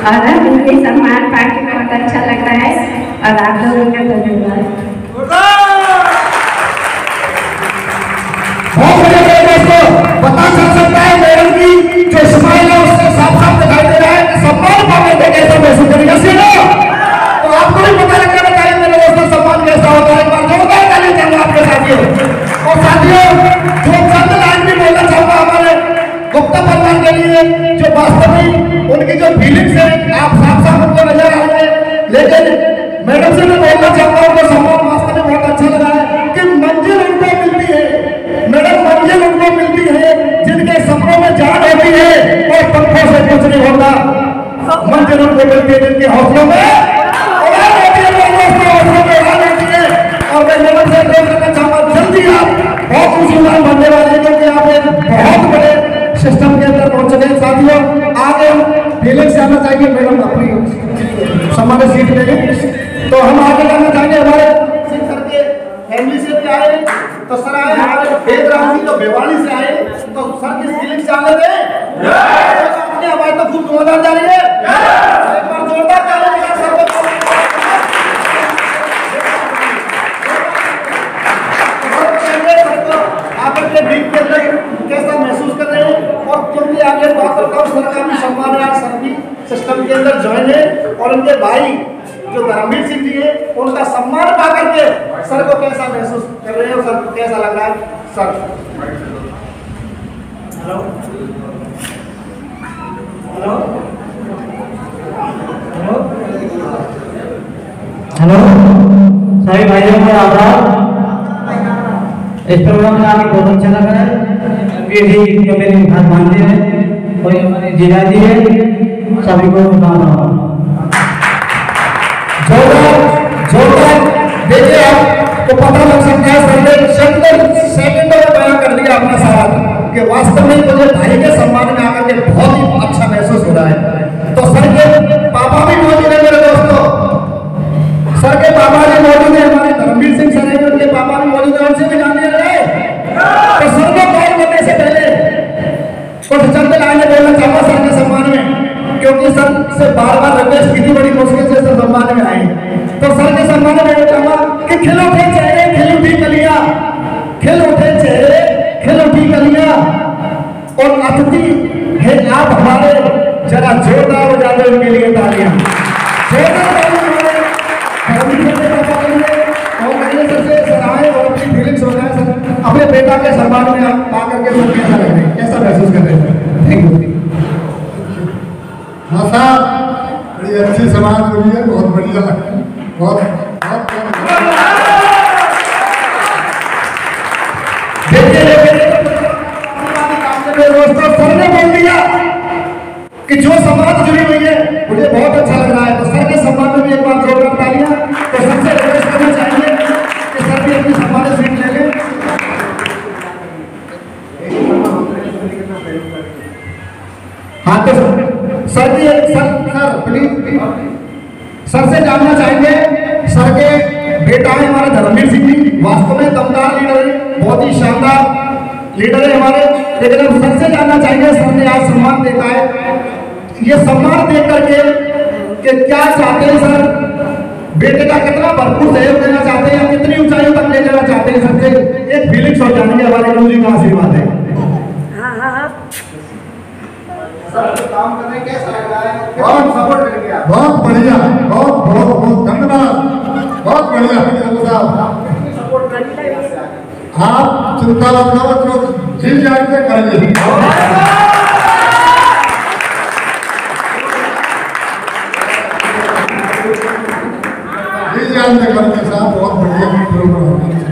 और मुझे सम्मान पाके बहुत अच्छा लग रहा है और आप लोगों का धन्यवाद। पता चल सकता है मैडम की जो स्माइल है उससे साफ साफ दिखाई दे रहा है कि सम्मान पाने में कैसा महसूस करेगा। तो आपको भी पता लग रहा है मेरे दोस्तों सम्मान कैसा होता है। एक बार जोरदार ताली देंगे आपके साथियों। और साथियों जो चंद लाइन भी बोलना चाहूंगा हमारे गुप्ता परिवार के लिए, जो वास्तविक उनकी जो फीलिंग्स है आप साफ साफ उनको नजर आ रहे हैं, लेकिन मैडम से मैं बोलना चाहूंगा उनको सम्मान वास्तव में बहुत अच्छा लगा है कि मंजिल उनको मिलती है। मैडम मंजिल उनको मिलती है जिनके सपनों में जान होती है और पंखों से कुछ नहीं होता। मंजिल उनको मिलती है जिनके हौसलों में उड़ान होती है, हौसलों में उड़ान होती है। और मैं मैडम से कहना चाहूंगा जल्दी आप बहुत ऊंची उड़ान भरने वाले हैं क्योंकि आप एक बहुत बड़े सिस्टम के अंदर पहुंच चुके हैं। साथियों आगे फीलिंग्स आना चाहिए, मैडम अपनी सम्मान सीट लेंगे तो हम आगे जाना चाहेंगे। हमारे सर के फैमिली से भी आए तो सर आए, हमारे वेद राम जी तो भिवाड़ी से आए तो सर की फीलिंग्स जान लेते हैं। अपनी आवाज तो खूब जोरदार जा रही है, एक बार जोरदार ताली बजा सर को। आप अपने बीच के अंदर कैसा महसूस कर रहे हैं और क्योंकि आगे बात करता हूँ सर का भी सम्मान है, सर भी सिस्टम के अंदर ज्वाइन है और उनके भाई जो धर्मवीर सिंह जी है उनका सम्मान पा करके सर को कैसा महसूस कर रहे हैं और सर को कैसा लग रहा है। सर हेलो हेलो हेलो सभी भाइयों को आभार। इस प्रोग्राम में आके बहुत अच्छा लगा है। जो मेरे बात मानते हैं और हमारे जिला जी है सभी को देखिए आपको पता लग सकता है सेकंडों में बयान कर दिया अपना सवाल कि वास्तव में मुझे भाई के सम्मान में आकर के बहुत ही अच्छा महसूस हो रहा है। तो सर के पापा भी मौजूद है मेरे दोस्तों, सर के पापा भी मौजूद है, हमारे धर्मवीर सिंह सर है उनके पापा भी मौजूद है, उनसे भी जान लिया जाए। तो सर को कॉल करने से पहले कुछ चंद लाइनें बोलना चाहूंगा सर के सम्मान में, क्योंकि सर से बार बार रिक्वेस्ट की थी, बड़ी मुश्किल से सर सम्मान में आए। तो सर के सम्मान में मैं चाहूंगा कि खिल उठे चेहरे खिल उठी कलियां, खिल उठे चेहरे खिल उठी कलियां और अतिथि है आप हमारे, जरा जोरदार हो जाते उनके लिए तालियां। जोरदार अपने बेटा के सम्मान में आप आकर के सब कैसा लग रहे हैं, कैसा महसूस कर रहे हैं? Thank you. हाँ साहब बड़ी अच्छी समाज बोली है, बहुत बढ़िया बहुत दोस्तों सर ने बोल दिया कि जो समाज जुड़ी हुई है मुझे बहुत अच्छा लग रहा है। तो सर के सम्मान में भी एक बार जोरदार तालियां। तो सबसे रिक्वेस्ट करना चाहिए कि सर भी अपनी सम्मान सीट ले लें। हाँ तो सर की सर प्लीज सर से जानना चाहेंगे, सर के बेटा है हमारे धर्मवीर सिंह जी, वास्तव में दमदार लीडर है, बहुत ही शानदार लीडर है हमारे। लेकिन हम सर से जानना चाहेंगे, सर ने आज सम्मान देता है, ये सम्मान दे करके कि क्या चाहते हैं सर, बेटे का कितना भरपूर सहयोग देना चाहते हैं, कितनी ऊंचाइयों तक ले जाना चाहते हैं। सबसे एक फीलिंग्स हो जाएंगे, हमारे गुरु जी का आशीर्वाद है। सर काम करने कैसा लग रहा है? बहुत सपोर्ट कर गया, बहुत बढ़िया, बहुत बहुत बहुत धन्यवाद, बहुत बढ़िया साहब सपोर्ट करने। आप चिंता मत करो, जो जी जान से करेंगे। जी जान से करेंगे साहब, बहुत बढ़िया प्रोग्राम।